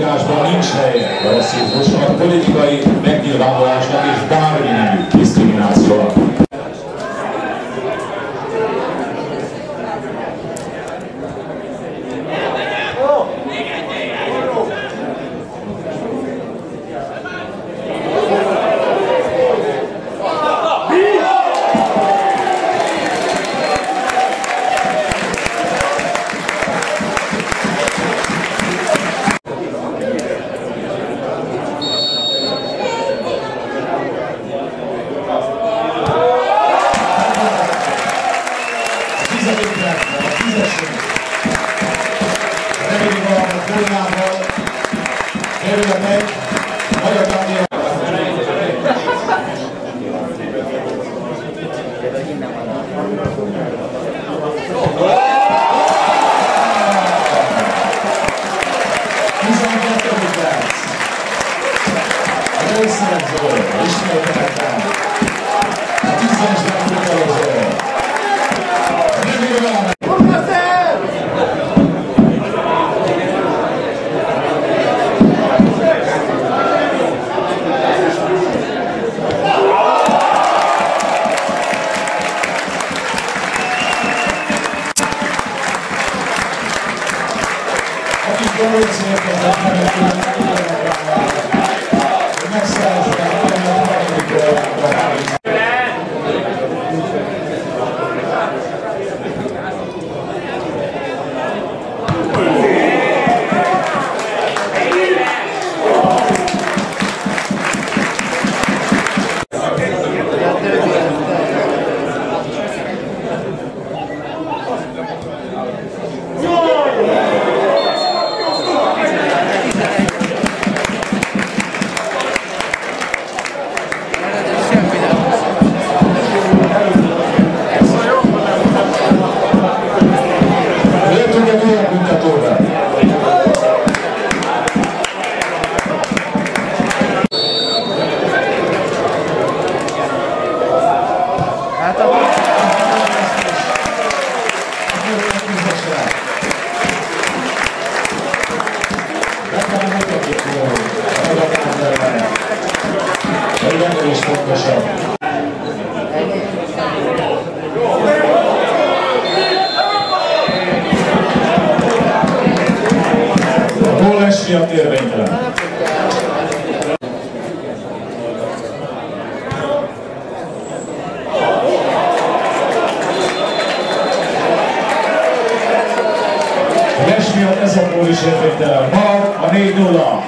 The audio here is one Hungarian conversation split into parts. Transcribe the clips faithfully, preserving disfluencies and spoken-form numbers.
mozgásban nincs helye a rasszizmusnak, politikai megnyilvánulásnak és bármi nemű diszkriminációnak. miatt érvénytelen. Mes miatt ez a gól is érvénytelen. Marad a négy nulla.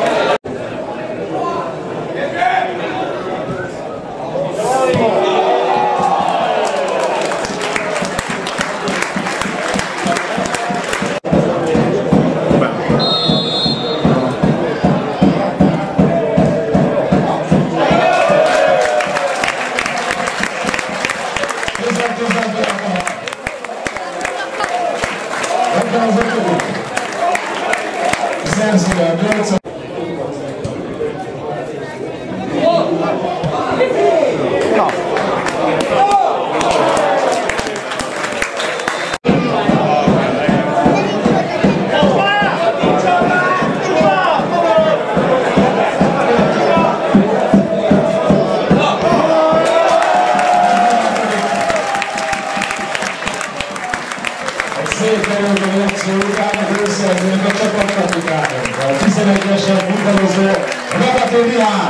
A tizenegyesen futballozó Rabató Milán!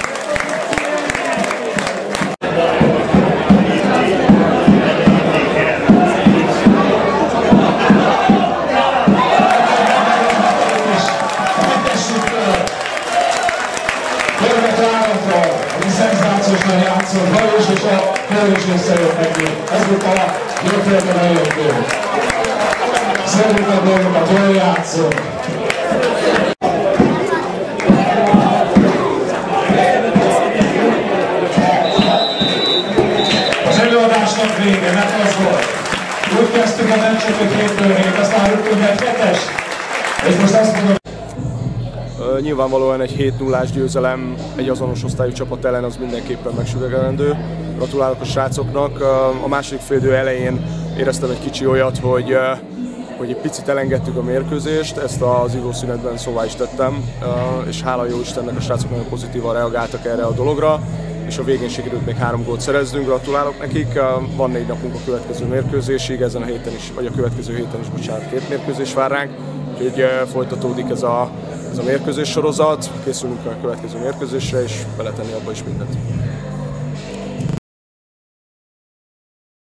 Ami szenzációsan játszott, valós és a valós összejött neki. Ez volt a jófélben eljöttő. Szerint a dolgokat, jól játszott. Az előadásnak vége, mert az volt. Úgy kezdtük a meccset, hogy hétről hét, aztán rögtön egy hetes. És most azt mondom, nyilvánvalóan egy hét nullás győzelem egy azonos osztályú csapat ellen az mindenképpen megsüvegelendő. Gratulálok a srácoknak. A második félidő elején éreztem egy kicsi olyat, hogy, hogy egy picit elengedtük a mérkőzést, ezt az ivószünetben szóvá is tettem, és hála jó Istennek a srácok nagyon pozitívan reagáltak erre a dologra, és a végén sikerült még három gólt szereznünk, gratulálok nekik. Van négy napunk a következő mérkőzésig, ezen a héten is, vagy a következő héten is, bocsánat, két mérkőzés vár ránk, úgyhogy folytatódik ez a, ez a mérkőzés sorozat, készülünk a következő mérkőzésre, és beletenni abba is mindent.